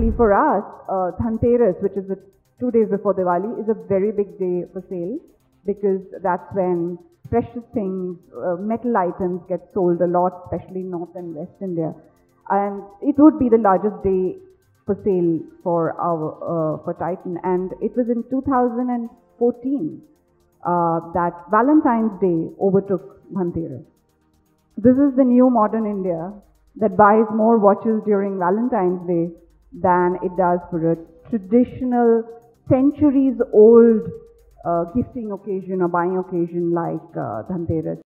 See, for us, Dhanteras, which is 2 days before Diwali, is a very big day for sale, because that's when precious things, metal items get sold a lot, especially North and West India. And it would be the largest day for sale for for Titan. And it was in 2014 that Valentine's Day overtook Dhanteras. This is the new modern India that buys more watches during Valentine's Day than it does for a traditional, centuries-old gifting occasion or buying occasion like Dhanteras.